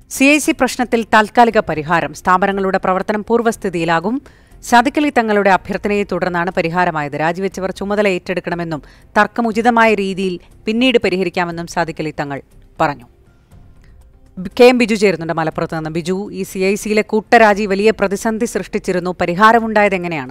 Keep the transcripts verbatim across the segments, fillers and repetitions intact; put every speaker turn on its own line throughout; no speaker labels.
C I C പ്രശ്നത്തിൽ താൽക്കാലിക പരിഹാരം. സ്ഥാപനങ്ങളുടെ പ്രവർത്തനം പൂർവ്വസ്ഥിതിയിലാകും. സാദിഖ് അലി തങ്ങളുടെ അഭ്യർത്ഥനയെ തുടർന്നാണ് പരിഹാരമായത്. രാജിവെച്ചവർ ചുമതല ഏറ്റെടുക്കണമെന്നും തർക്കമുചിതമായ രീതിയിൽ പിന്നീട് പരിഹരിക്കാമെന്നും സാദിഖ് അലി തങ്ങൾ പറഞ്ഞു. കെ എം ബിജു ചേരുന്നുണ്ട് മലപ്പുറത്ത് നിന്ന്. ബിജു, ഈ സി ഐ സിയിലെ കൂട്ടരാജി വലിയ പ്രതിസന്ധി സൃഷ്ടിച്ചിരുന്നു. പരിഹാരമുണ്ടായത് എങ്ങനെയാണ്?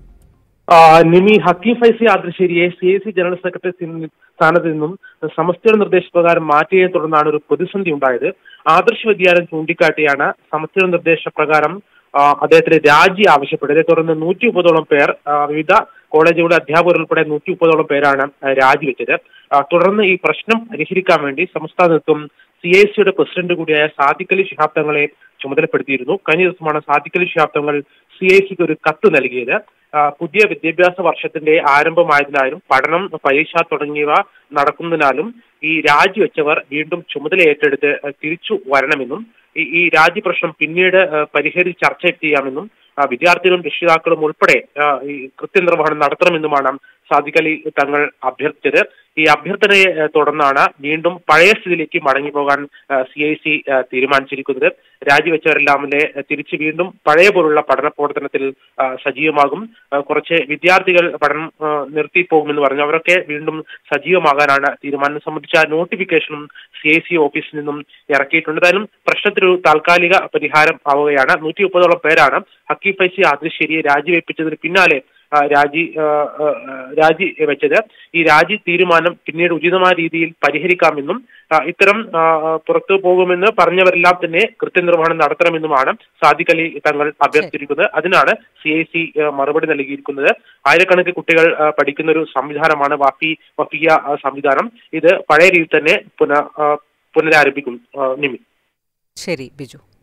നിമി, ഹക്കീം ഫൈസി ആദ്രശ്ശേരിയെ C I C general secretary സ്ഥാനത്ത് നിന്നും സമസ്തയുടെ നിർദ്ദേശപ്രകാരം മാറ്റിയതിനെ തുടർന്നാണ് ഒരു പ്രതിസന്ധി ഉണ്ടായത്. ആദർശ വ്യതിയാനം ചൂണ്ടിക്കാട്ടിയാണ് സമസ്തയുടെ നിർദ്ദേശപ്രകാരം അദ്ദേഹത്തിന് രാജി ആവശ്യപ്പെട്ടത്. ഇതേ തുടർന്ന് നൂറ്റി മുപ്പതോളം പേർ, വിവിധ കോളേജുകളുടെ അധ്യാപകർ ഉൾപ്പെടെ നൂറ്റി മുപ്പതോളം പേരാണ് രാജിവെച്ചത്. തുടർന്ന് ഈ പ്രശ്നം പരിഹരിക്കാൻ വേണ്ടി സംസ്ഥാന നേതൃത്വം സി ഐ സിയുടെ പ്രസിഡന്റ് കൂടിയായ സാദിഖ് അലി ശിഹാബ് തങ്ങളെ ചുമതലപ്പെടുത്തിയിരുന്നു. കഴിഞ്ഞ ദിവസമാണ് സാദിഖ് അലി ശിഹാബ് തങ്ങൾ സി ഐ സിക്ക് ഒരു കത്ത് നൽകിയത്. പുതിയ വിദ്യാഭ്യാസ വർഷത്തിന്റെ ആരംഭമായതിനാലും പഠനം, പരീക്ഷ തുടങ്ങിയവ നടക്കുന്നതിനാലും ഈ രാജിവെച്ചവർ വീണ്ടും ചുമതല ഏറ്റെടുത്ത് തിരിച്ചു വരണമെന്നും ഈ രാജി പ്രശ്നം പിന്നീട് പരിഹരിച്ച് ചർച്ച ചെയ്യാമെന്നും വിദ്യാർത്ഥികളും രക്ഷിതാക്കളും ഉൾപ്പെടെ ഈ കൃത്യനിർവഹണം നടത്തണമെന്നുമാണ് സാദിഖ് അലി തങ്ങൾ അഭ്യർത്ഥിച്ചത്. ഈ അഭ്യർത്ഥനയെ തുടർന്നാണ് വീണ്ടും പഴയ സ്ഥിതിയിലേക്ക് മടങ്ങിപ്പോകാൻ സി ഐ സി തീരുമാനിച്ചിരിക്കുന്നത്. രാജിവെച്ചവരെല്ലാം തിരിച്ച് വീണ്ടും പഴയ പോലുള്ള പഠന പ്രവർത്തനത്തിൽ സജീവമാകും. കുറച്ച് വിദ്യാർത്ഥികൾ പഠനം നിർത്തിപ്പോകുമെന്ന് പറഞ്ഞു. അവരൊക്കെ വീണ്ടും സജീവമാകാനാണ് തീരുമാനം. സംബന്ധിച്ച നോട്ടിഫിക്കേഷനും സി ഐ സി ഓഫീസിൽ നിന്നും ഇറക്കിയിട്ടുണ്ട്. എന്തായാലും പ്രശ്നത്തിനൊരു താൽക്കാലിക പരിഹാരം ആവുകയാണ്. നൂറ്റി മുപ്പതോളം പേരാണ് ഹക്കീം ഫൈസി ആദ്രശ്ശേരിയെ രാജിവെപ്പിച്ചതിന് പിന്നാലെ രാജി രാജി വെച്ചത്. ഈ രാജി തീരുമാനം പിന്നീട് ഉചിതമായ രീതിയിൽ പരിഹരിക്കാമെന്നും ഇത്തരം പുറത്തു പോകുമെന്ന് പറഞ്ഞവരെല്ലാം തന്നെ കൃത്യനിർവഹണം നടത്തണമെന്നുമാണ് സാദിഖ് അലി തങ്ങൾ അഭ്യർത്ഥിച്ചിരിക്കുന്നത്. അതിനാണ് സി ഐ സി മറുപടി നൽകിയിരിക്കുന്നത്. ആയിരക്കണക്കിന് കുട്ടികൾ പഠിക്കുന്ന ഒരു സംവിധാനമാണ് വാഫി വഫിയ സംവിധാനം. ഇത് പഴയ രീതിയിൽ തന്നെ പുന പുനരാരംഭിക്കും. നിമി.
ശരി ബിജു.